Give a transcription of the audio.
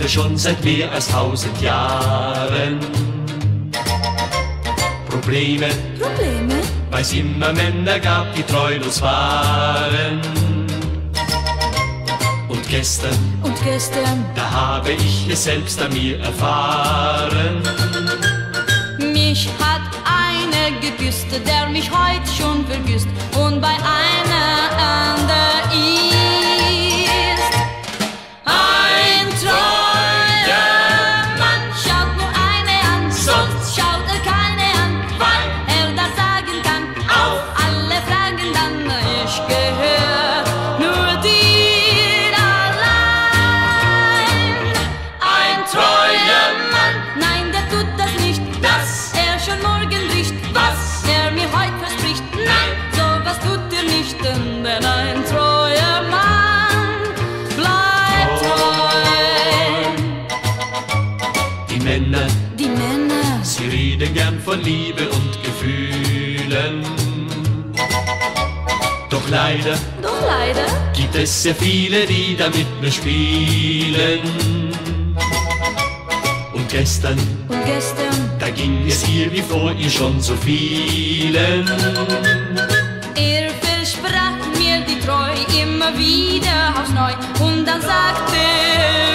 schon seit mehr als 1000 Jahren Probleme, weil's immer Männer gab, die treulos waren. Und gestern, da habe ich es selbst an mir erfahren. Mich hat einer geküsst, der mich heut schon vergisst und bei einer anderen ist. Ein treuer Mann schaut nur eine an, sonst schaut er keine an, weil er das sagen kann. Auf alle Fragen dann, ich gehör nur dir allein. Ein treuer Mann, nein, der tut das nicht, dass er schon morgen bricht, was er mir heut verspricht. Nein, sowas tut er nicht, denn ein treuer Mann bleibt treu. Die Männer, sie reden gern von Liebe und Gefühlen. Doch leider gibt es sehr viele, die damit nur spielen. Und gestern, da ging es hier wie vor ihr schon so vielen. Er versprach mir die Treu immer wieder aufs Neu und dann sagte er